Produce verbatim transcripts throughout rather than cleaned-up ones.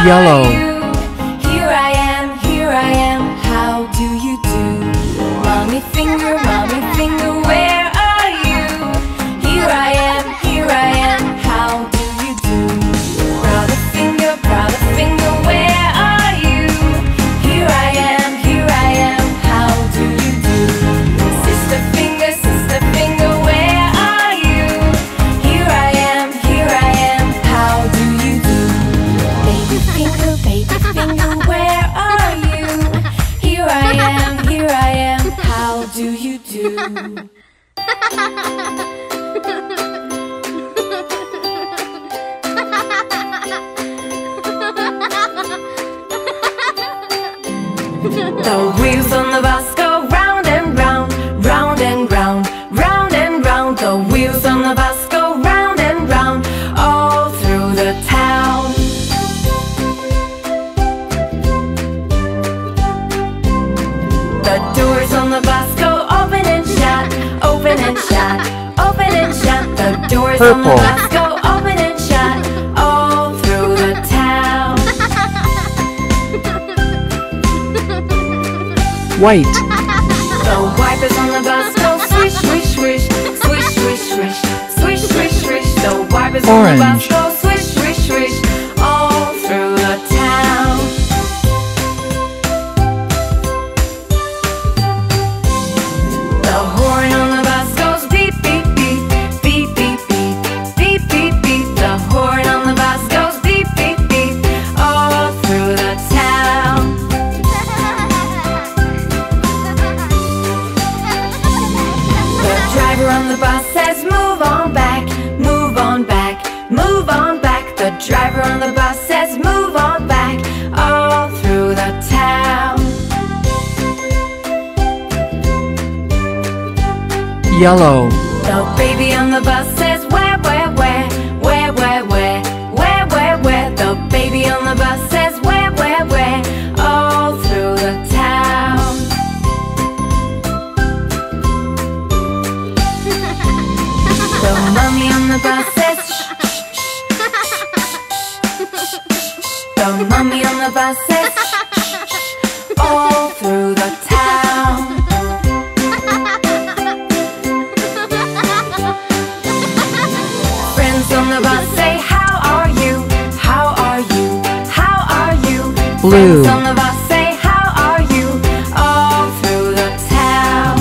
Yellow. are you? Here I am, here I am, how do you do? Mommy finger, mommy finger, where are you? Here I am, here I am, how do you do? Brother finger, brother finger, where are you? Here I am, here I am, how do you do? Sister finger, sister finger, where are you? Here I am, here I am, how do you do? Baby finger, baby finger, where are you? Here I am, here I am, how do you do? The wheels on the bus go round and round, round and round, round and round. The wheels on the bus go round and round, all through the town. The doors on the bus go open and shut, open and shut, open and shut. The doors on the Purple. bus go open and shut, all through the town. White. The wipers on the bus go swish, swish, swish, swish, swish, swish, swish, swish, swish. The wipers on the bus Orange. go swish, swish, swish, all through the town. The horn on the bus goes beep, beep, beep, beep, beep, beep, beep, beep, beep. The horn on the bus goes beep, beep, beep, all through the town. The driver on the bus says move on back, move on back, move on back. The driver on the bus says move on back, all through the town. Yellow. The baby on the bus says where, where, where, where, where, where, where, where, where. The baby on the bus says where, where, where, all through the town. The mommy on the bus says shh, shh, shh. The mommy on the bus says shh, shh, shh, all through the town. Friends on the bus say how are you, how are you, how are you? Blue. Friends on the bus say how are you, all through the town.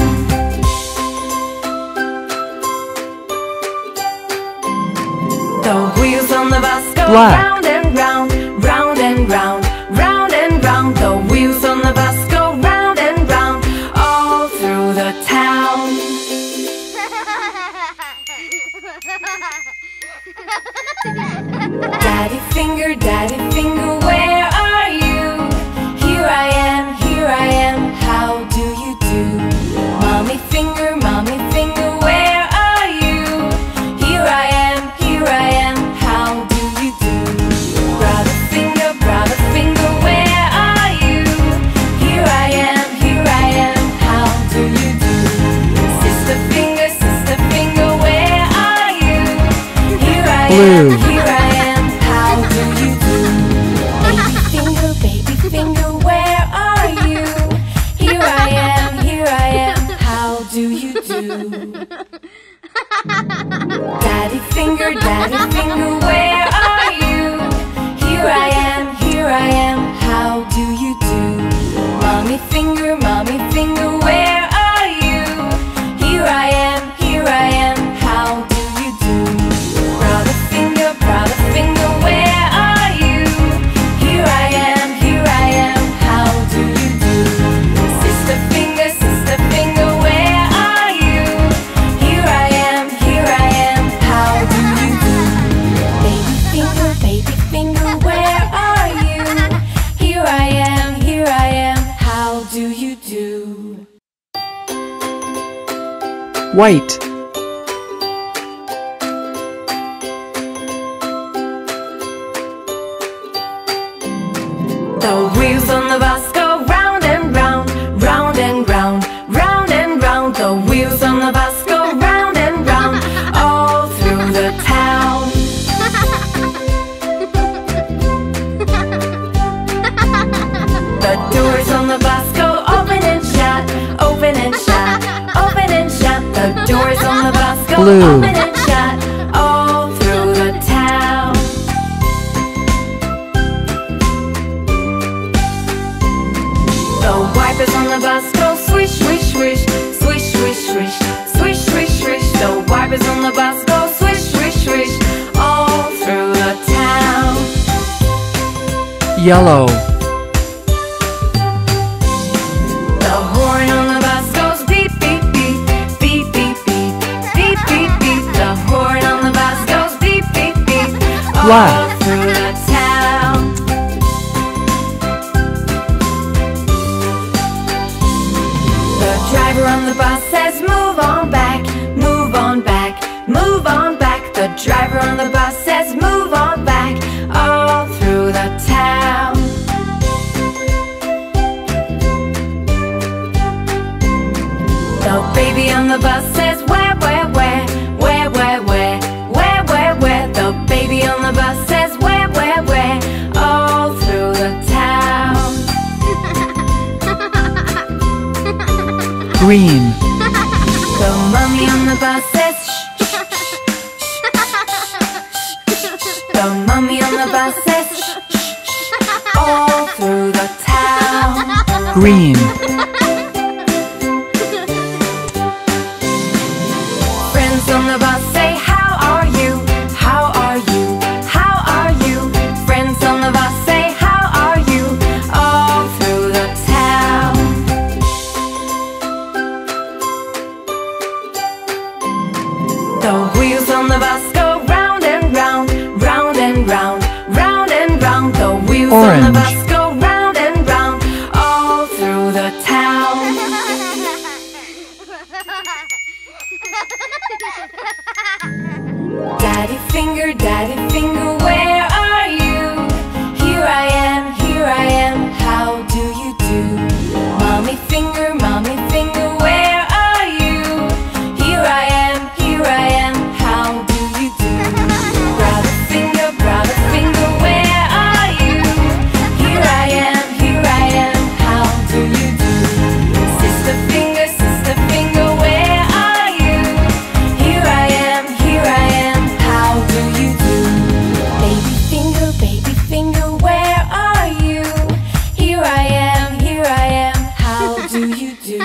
The wheels on the bus go Black. round and round, round and round, round and round. The wheels on the bus go round and round, all through the town. Daddy finger, daddy finger, where are you? Here I am, here I am, how do you do? Mommy finger, mommy finger, where are you? Here I am, here I am, how do you do? Brother finger, brother finger, where are you? Here I am, here I am, how do you do? Sister finger, sister finger, where are you? Here I Blue. am, here I am, how do you do? Baby finger, baby finger, where are you? Here I am, here I am, how do you do? Daddy finger, daddy finger, where are you? Here I am, here I am, how do you do? Mommy finger, mommy finger, where are you? Here I am, here I am, how do you do? Brother finger, brother finger, where are you? Here I am, here I am, how do you do? Sister finger, sister finger, where are you? Here I am, here I am, how do you do? Baby finger, baby finger, where are you? Here I am, here I am, how do you do? White. The wheels on the bus go round and round, round and round, round and round. The wheels on the bus go round and round, all through the town. Blue. open and shut all through the town. The wipers on the bus go swish, swish, swish, swish, swish, swish, swish, swish, swish. The wipers on the bus go swish, swish, swish, all through the town. Yellow. The horn on the bus goes beep, beep, beep, beep, beep, beep, beep, beep, beep. The horn on the bus goes beep, beep, beep, all Black. through the town. The driver on the bus says move on back, move on back, move on back. The driver on the bus says move on back, all through the town. The baby on the bus says where, where, where, where, where, where, where, where, where. The baby on the bus says where, where, where, all through the town. Green. The mummy on the bus says shh, shh, shh. The mummy on the bus says shh, shh, shh, all through the town. Green. Friends on the bus say how are you, how are you, how are you. Friends on the bus say how are you, all through the town. The wheels on the bus go round and round, round and round, round and round. The wheels on the Orange. bus go round and round, all through the town. Daddy finger, daddy finger, where are you? Here I am, here I am, how do you do? Mommy finger, mommy finger, where are you? Here I am, here I am, how do you do? Brother finger, brother finger, where are you? Here I am, here I am, how do you do? Sister finger, sister finger, where are you? Here I am, here I am, how do you do? Baby finger, baby finger, where are you? Here I am, here I am, how do you do?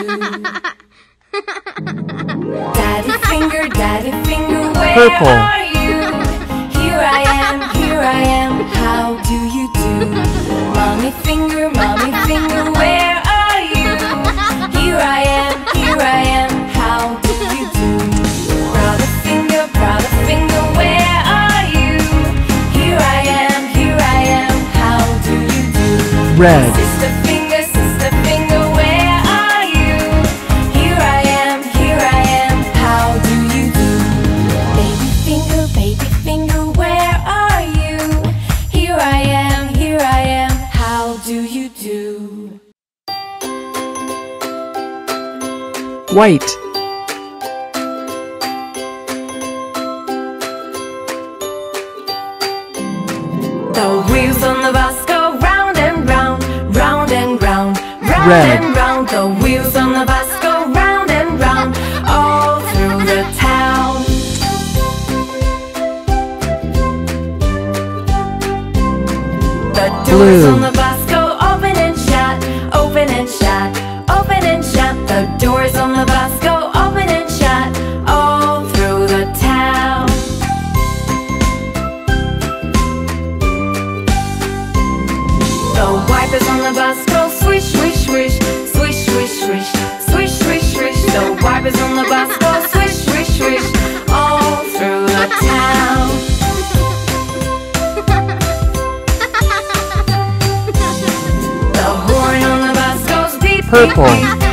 Daddy finger, daddy finger, where Purple. are you? Here I am, here I am, how do you do? Mommy finger, mommy finger, where are you? Here I am, here I am, how do you do? Brother finger, brother finger, where are you? Here I am, here I am, how do you do? Red. Sister finger, sister finger, where are you? Here I am, here I am, how do you do? Baby finger, baby finger, where are you? Here I am, here I am, how do you do? White. The wheels on the bus go round and round, round and round, round Red. and round. The wheels on the bus go round and round, all through the town. The doors Blue. on the bus go open and shut, open and shut, open and shut. The doors on the bus go open and shut, all through the town. The wipers on the bus go swish, swish, swish, swish, swish, swish, swish, swish, swish. The wipers on the bus go swish, swish, swish, all through the town. The horn on the bus goes beep, beep, Purple. beep,